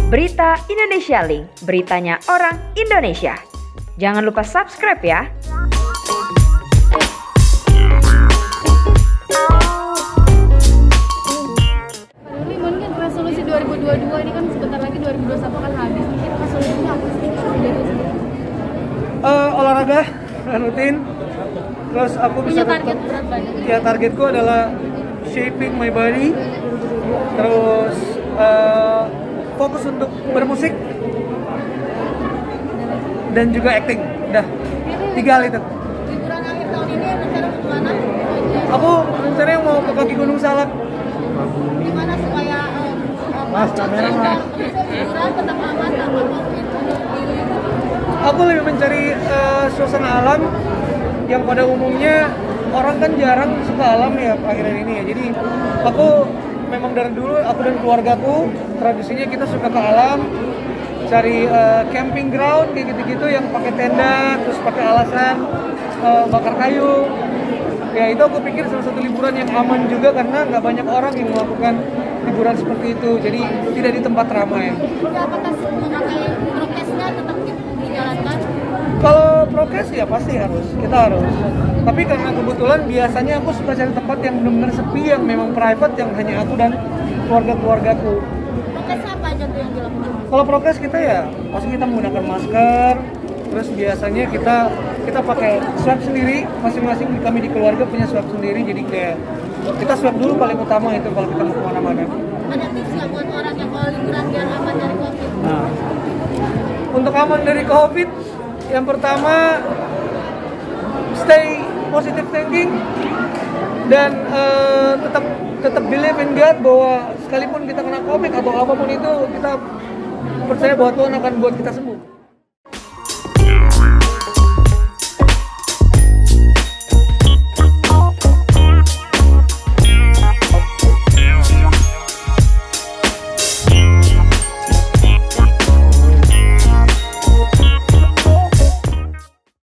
Berita Indonesia Link, beritanya orang Indonesia. Jangan lupa subscribe ya. Pak Duli, mungkin resolusi 2022 ini kan sebentar lagi 2021 akan habis. Mungkin resolusinya apa sih? Olahraga rutin. Terus aku bisa Punya target berat badan. Ya, targetku adalah shaping my body. Terus fokus untuk bermusik dan juga acting. Udah, 3 hal itu. Liburan akhir tahun ini rencana mau kemana? Aku rencananya mau ke kaki Gunung Salak. Gimana supaya Mas, kamera mas. liburan tetap aman tanpa COVID? Aku lebih mencari suasana alam yang pada umumnya orang kan jarang suka alam ya akhir-akhir ini ya. Jadi aku memang dari dulu, aku dan keluargaku tradisinya kita suka ke alam, cari camping ground kayak gitu-gitu yang pakai tenda, terus pakai alasan bakar kayu. Ya itu aku pikir salah satu liburan yang aman juga karena nggak banyak orang yang melakukan liburan seperti itu. Jadi tidak di tempat ramai. Udah apakah memakai prokesnya tetap dijalankan? Kalau prokes ya pasti kita harus. Tapi karena kebetulan biasanya aku suka cari tempat yang benar-benar sepi, yang memang private, yang hanya aku dan keluargaku. Prokes apa aja tuh yang dilakukan? Kalau prokes kita ya pasti kita menggunakan masker. Terus biasanya kita pakai swab sendiri, masing-masing kami di keluarga punya swab sendiri. Jadi kayak kita swab dulu paling utama itu kalau kita mau kemana-mana. Ada tips nggak buat orang yang kalau liburan biar aman dari COVID? Nah, untuk aman dari COVID, yang pertama stay positive thinking dan tetap believe in God bahwa sekalipun kita kena COVID atau apapun itu, kita percaya bahwa Tuhan akan buat kita sembuh.